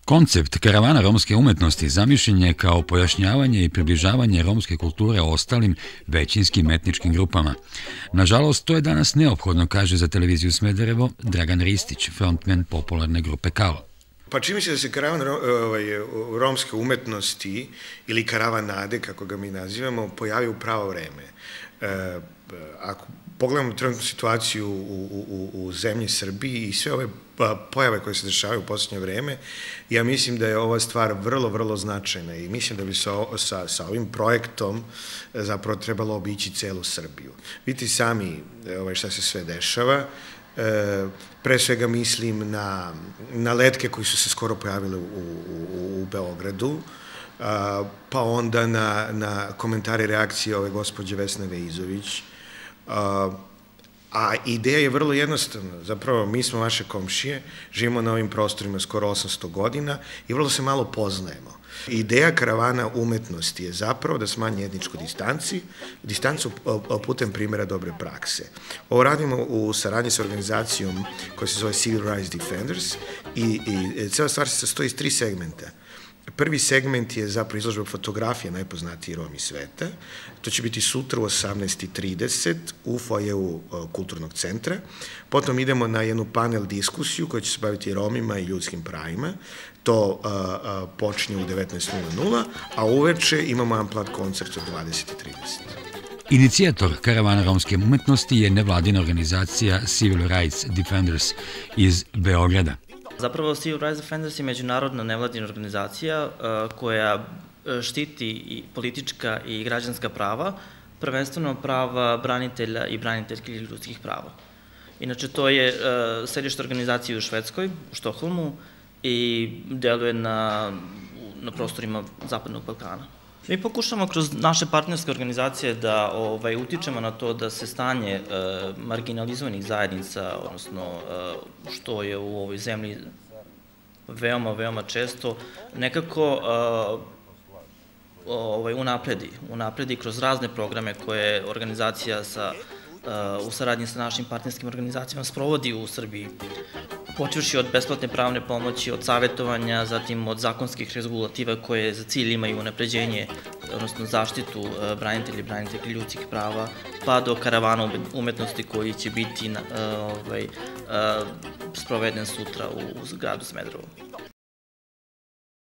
Koncept karavana romske umetnosti zamišljen je kao pojašnjavanje i približavanje romske kulture ostalim većinskim etničkim grupama. Nažalost, to je danas neophodno, kaže za televiziju Smederevo Dragan Ristić, frontmen popularne grupe Kalo. Pa čini se da se karavan romske umetnosti ili karavan nade, kako ga mi nazivamo, pojavio u pravo vreme. Ako pogledamo trenutnu situaciju u zemlji Srbiji i sve ove pojave koje se dešavaju u posljednje vreme, ja mislim da je ova stvar vrlo, vrlo značajna i mislim da bi sa ovim projektom zapravo trebalo obići celu Srbiju. Vidite sami šta se sve dešava. Pre svega mislim na letke koji su se skoro pojavile u Beogradu, pa onda na komentare i reakcije ove gospođe Vesne Veizović. A ideja je vrlo jednostavna. Zapravo, mi smo vaše komšije, živimo na ovim prostorima skoro 800 godina i vrlo se malo poznajemo. Ideja karavana umetnosti je zapravo da smanji etničku distancu putem primjera dobre prakse. Ovo radimo u saradnji sa organizacijom koja se zove Civil Rights Defenders i cela stvar se sastoji iz 3 segmenta. Prvi segment je zapravo izložba fotografija najpoznatiji Romi sveta. To će biti sutra u 18:30 u foajeu Kulturnog centra. Potom idemo na jednu panel diskusiju koja će se baviti Romima i ljudskim pravima. To počinje u 19:00, a uveče imamo unplugged koncert od 20:30. Inicijator karavana romske umetnosti je nevladina organizacija Civil Rights Defenders iz Beograda. Zapravo Civil Rights Defenders je međunarodna nevladina organizacija koja štiti i politička i građanska prava, prvenstveno prava branitelja i braniteljki ljudskih prava. Inače, to je sedište organizacije u Švedskoj, u Štokholmu i deluje na prostorima Zapadnog Balkana. Mi pokušamo kroz naše partnerske organizacije da utičemo na to da se stanje marginalizovanih zajednica, odnosno što je u ovoj zemlji veoma, veoma često, nekako unapredi kroz razne programe koje organizacija u saradnji sa našim partnerskim organizacijama sprovodi u Srbiji. Počevši od besplatne pravne pomoći, od savjetovanja, zatim od zakonskih regulativa koje za cilj imaju unapređenje, odnosno zaštitu branitelja i braniteljki ljudskih prava, pa do karavana umetnosti koji će biti sproveden sutra u gradu Smederevo.